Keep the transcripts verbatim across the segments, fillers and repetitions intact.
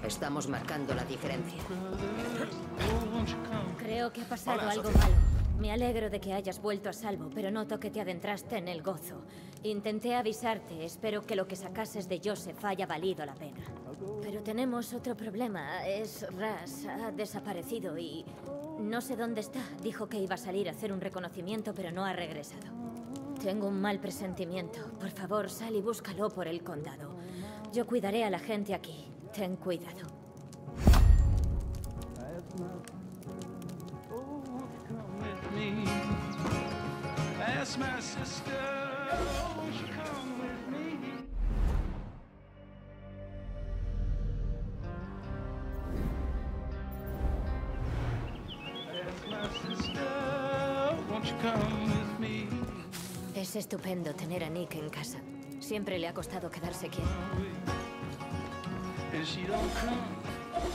Estamos marcando la diferencia. Creo que ha pasado Hola, algo Sofía. malo. Me alegro de que hayas vuelto a salvo, pero noto que te adentraste en el gozo. Intenté avisarte, espero que lo que sacases de Joseph haya valido la pena. Pero tenemos otro problema, es Ras, ha desaparecido y no sé dónde está. Dijo que iba a salir a hacer un reconocimiento, pero no ha regresado. Tengo un mal presentimiento. Por favor, sal y búscalo por el condado. Yo cuidaré a la gente aquí. Ten cuidado. Ask my sister, won't you come with me? Ask my sister, won't you come with me? Es estupendo tener a Nick en casa. Siempre le ha costado quedarse quieto. And she don't come.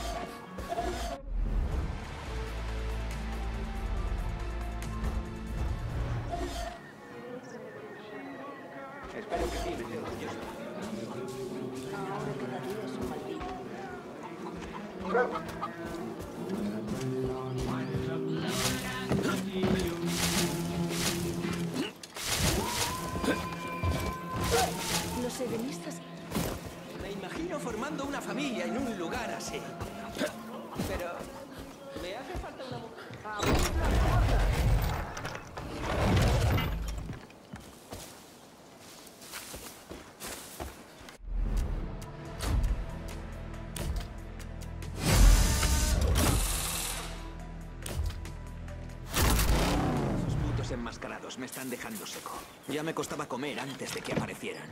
Espero que sí, me siento orgulloso. Ahora cada día es un mal día. Los edenistas... Me imagino formando una familia en un lugar así. Pero... me hace falta una mujer. Esos putos enmascarados me están dejando seco. Ya me costaba comer antes de que aparecieran.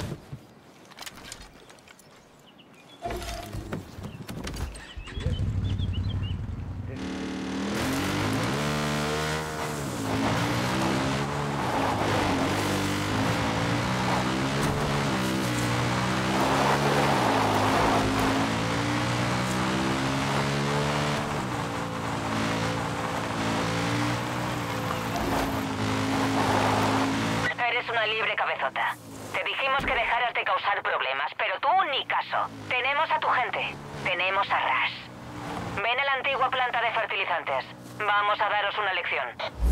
Eres una libre cabezota. Te dijimos que dejaras de causar problemas, pero tú ni caso. Tenemos a tu gente. Tenemos a Ras. Ven a la antigua planta de fertilizantes. Vamos a daros una lección.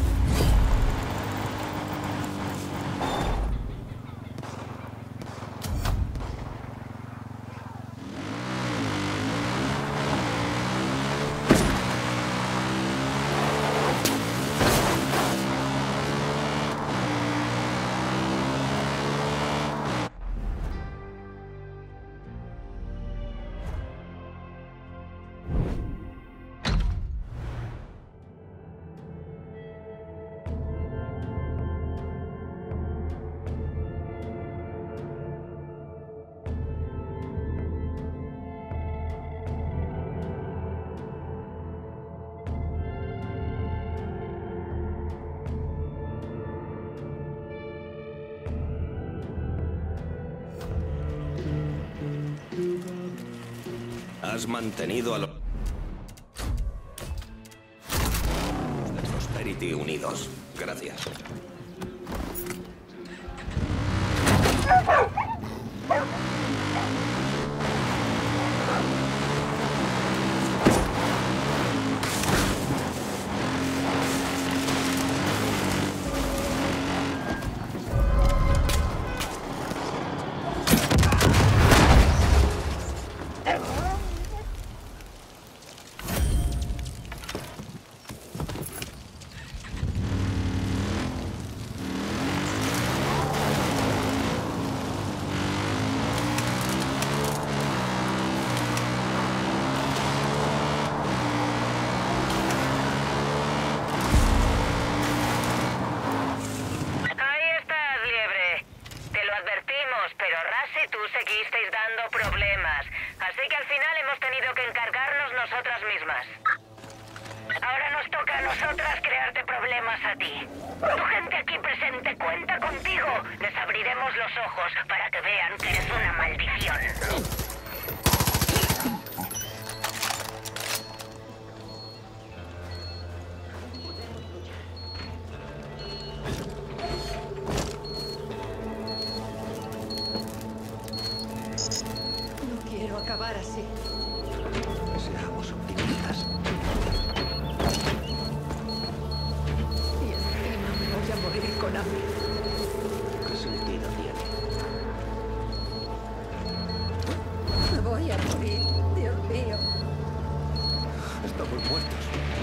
Has mantenido a los de Prosperity unidos. Gracias. Ahí estás, liebre. Te lo advertimos, pero Ras y tú seguisteis dando problemas. Así que al final hemos tenido que encargarnos nosotras mismas. Ahora nos toca a nosotras crearte problemas a ti. Tu gente aquí presente cuenta contigo. Les abriremos los ojos para que vean que eres una maldición. No quiero acabar así. Seamos optimistas. Y encima me voy a morir con hambre. ¿Qué sentido tiene? Me voy a morir, Dios mío. Estamos muertos.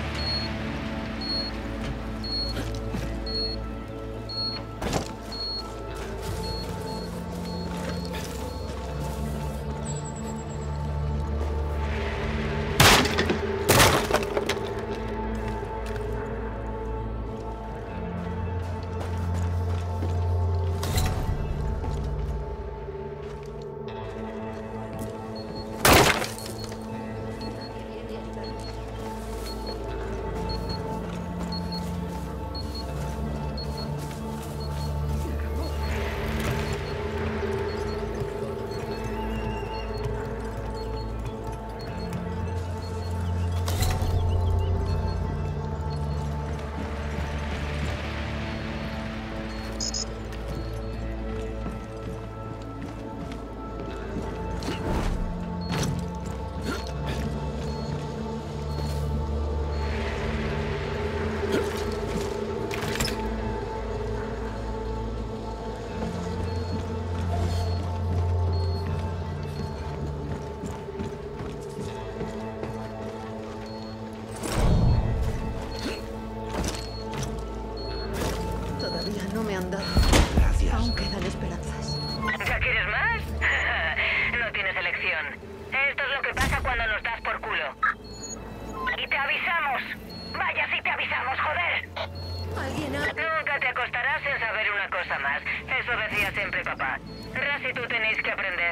Todavía no me han dado. Gracias. Aún quedan esperanzas. ¿Ya quieres más? No tienes elección. Esto es lo que pasa cuando nos das por culo. Y te avisamos. Vaya si te avisamos, joder. ¿Alguien ha...? Nunca te acostarás sin saber una cosa más. Eso decía siempre papá. Ras y tú tenéis que aprender.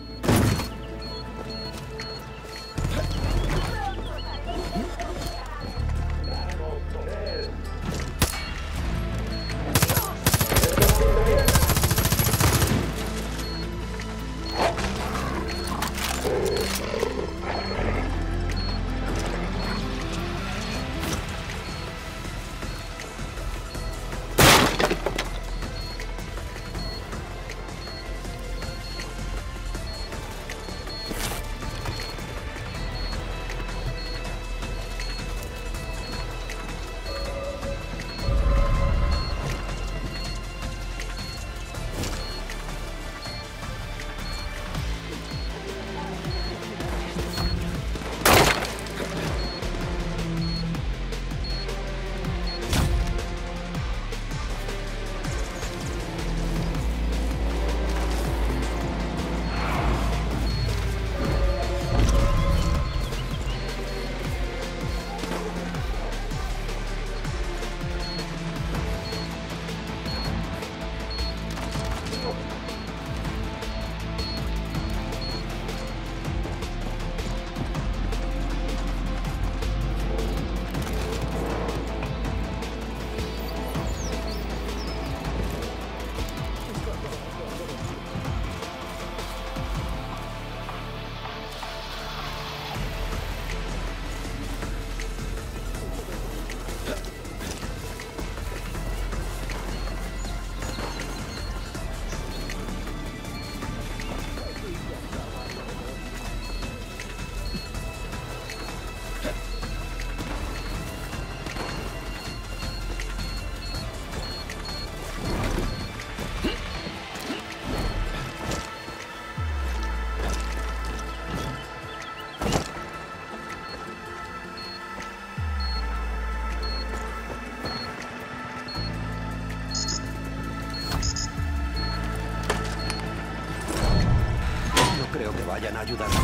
Creo que vayan a ayudarnos.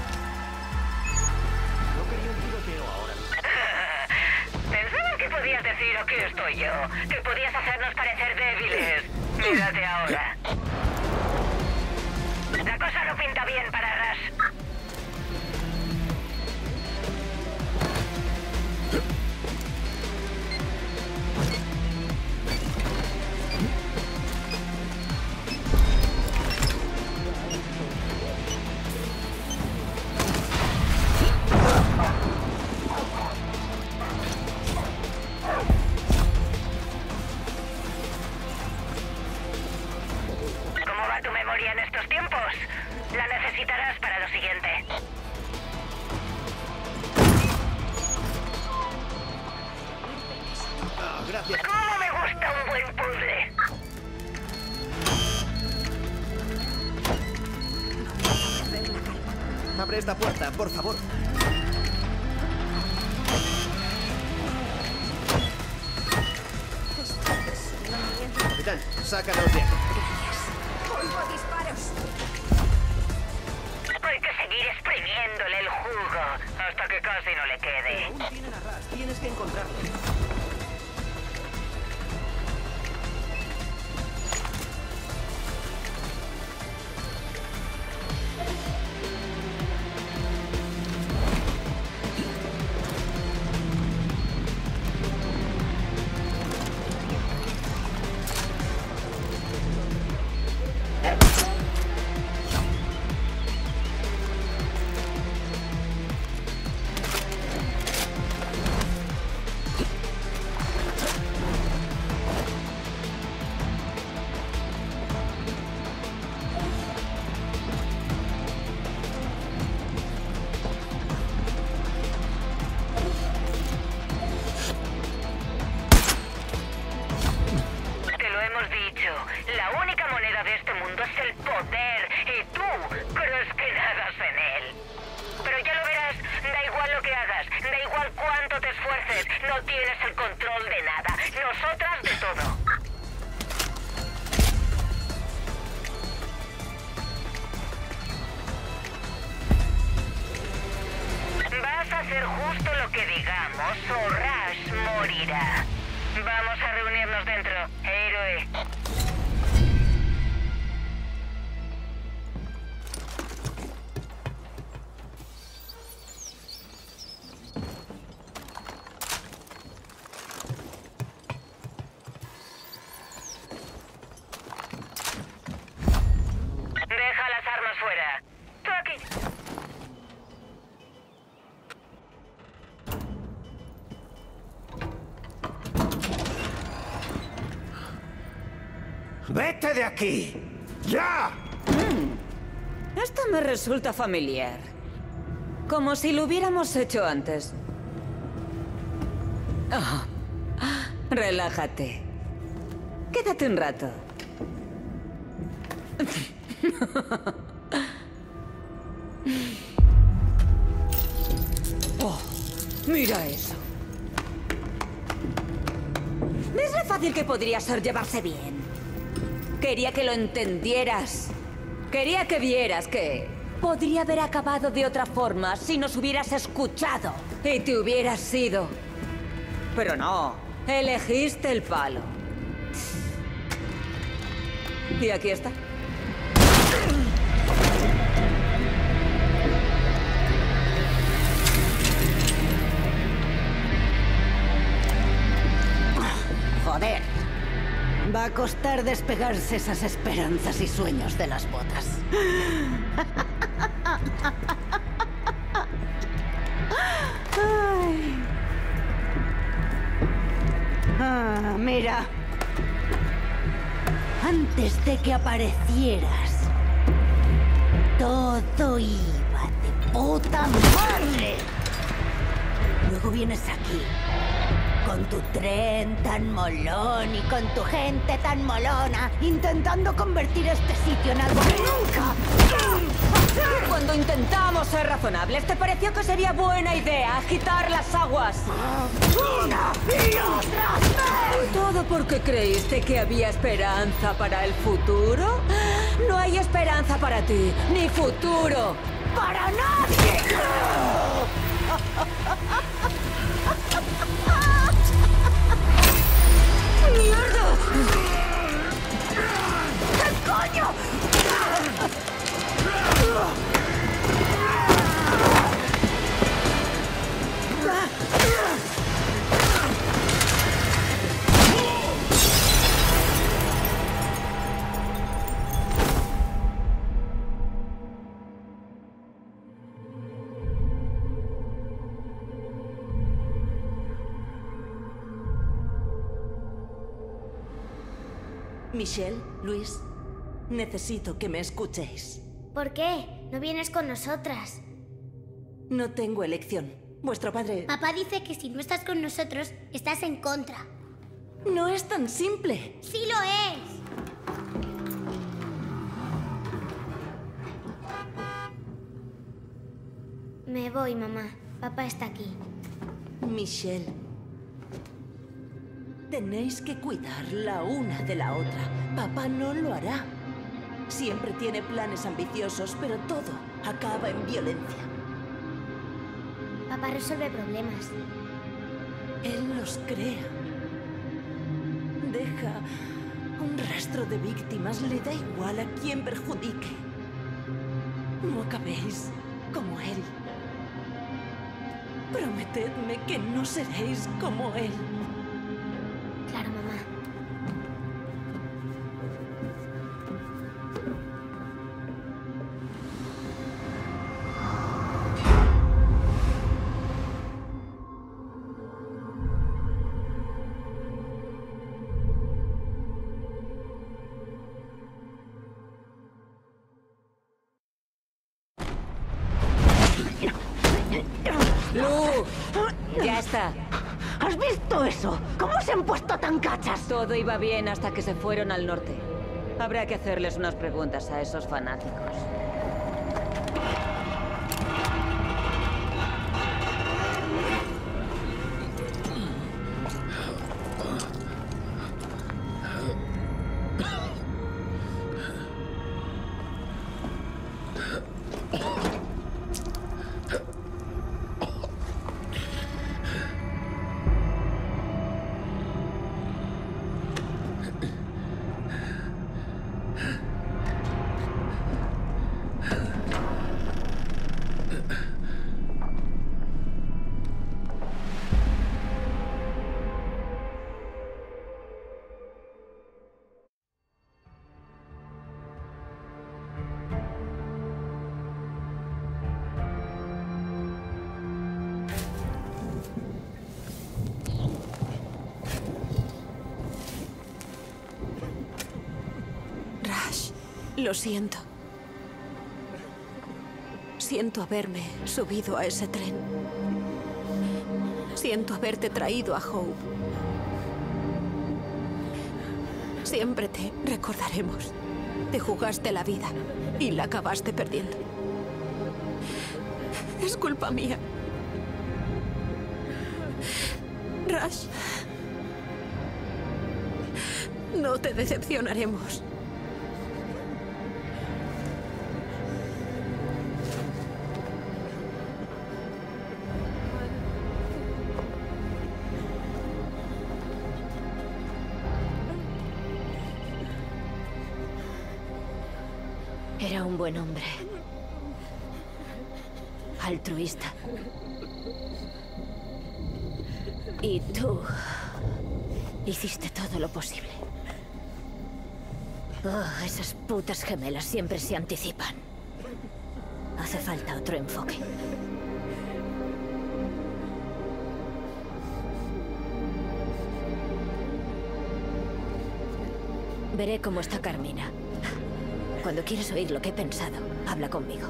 No quería un tiroteo ahora. Pensaban que podías decir o que estoy yo, que podías hacernos parecer débiles. Mírate ahora. La cosa no pinta bien para Ras. ¿Cómo va tu memoria en estos tiempos? La necesitarás para lo siguiente. gracias. ¿Cómo me gusta un buen puzzle? Abre esta puerta, por favor. Capitán, sácanos de aquí. ¡Oigo disparos! Hay que seguir exprimiéndole el jugo hasta que casi no le quede. Aún tienen a Ras. Tienes que encontrarlo. La única moneda de este mundo es el poder, y tú crees que nadas en él. Pero ya lo verás, da igual lo que hagas, da igual cuánto te esfuerces, no tienes el control de nada, nosotras de todo. Vas a hacer justo lo que digamos o Ra's morirá. Vamos a reunirnos dentro, héroe. Deja las armas fuera. Tú aquí. ¡Vete de aquí! ¡Ya! Mm. Esto me resulta familiar. Como si lo hubiéramos hecho antes. Oh. Relájate. Quédate un rato. Oh, mira eso. ¿Ves lo fácil que podría ser llevarse bien? Quería que lo entendieras. Quería que vieras que podría haber acabado de otra forma si nos hubieras escuchado y te hubieras ido. Pero no, elegiste el palo. Y aquí está. Joder. Va a costar despegarse esas esperanzas y sueños de las botas. Ay. Ah, mira. Antes de que aparecieras, todo iba de puta madre. Luego vienes aquí, con tu tren tan molón y con tu gente tan molona, intentando convertir este sitio en algo que nunca... Cuando intentamos ser razonables, ¿te pareció que sería buena idea agitar las aguas? ¡Una y otra vez! ¿Todo porque creíste que había esperanza para el futuro? No hay esperanza para ti, ni futuro. ¡Para nadie! ¡Mierda! ¿Qué coño? Michelle, Luis, necesito que me escuchéis. ¿Por qué? ¿No vienes con nosotras? No tengo elección. Vuestro padre... Papá dice que si no estás con nosotros, estás en contra. No es tan simple. ¡Sí lo es! Me voy, mamá. Papá está aquí. Michelle, tenéis que cuidar la una de la otra. Papá no lo hará. Siempre tiene planes ambiciosos, pero todo acaba en violencia. Papá resuelve problemas. Él los crea. Deja un rastro de víctimas. Le da igual a quién perjudique. No acabéis como él. Prometedme que no seréis como él. Claro, mamá. ¡Lu! Ya está. ¿Has visto eso? ¿Cómo se han puesto tan cachas? Todo iba bien hasta que se fueron al norte. Habrá que hacerles unas preguntas a esos fanáticos. Lo siento. Siento haberme subido a ese tren. Siento haberte traído a Hope. Siempre te recordaremos. Te jugaste la vida y la acabaste perdiendo. Es culpa mía. Rush. No te decepcionaremos. Era un buen hombre. Altruista. Y tú hiciste todo lo posible. Oh, esas putas gemelas siempre se anticipan. Hace falta otro enfoque. Veré cómo está Carmina. Cuando quieras oír lo que he pensado, habla conmigo.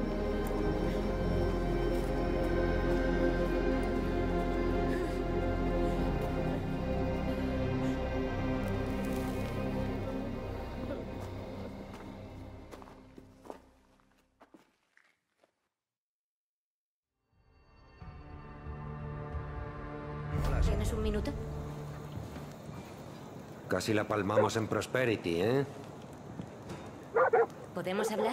¿Tienes un minuto? Casi la palmamos en Prosperity, ¿eh? ¿Podemos hablar?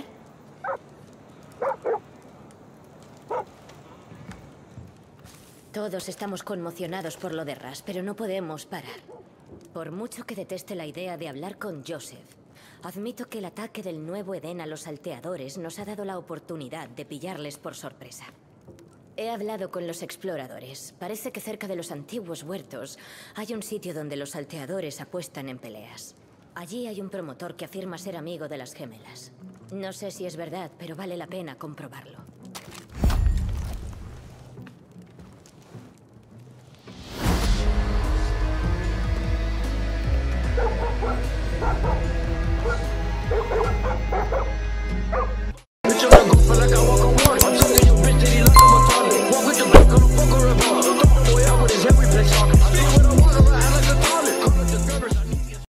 Todos estamos conmocionados por lo de Rush, pero no podemos parar. Por mucho que deteste la idea de hablar con Joseph, admito que el ataque del nuevo Edén a los salteadores nos ha dado la oportunidad de pillarles por sorpresa. He hablado con los exploradores. Parece que cerca de los antiguos huertos hay un sitio donde los salteadores apuestan en peleas. Allí hay un promotor que afirma ser amigo de las gemelas. No sé si es verdad, pero vale la pena comprobarlo.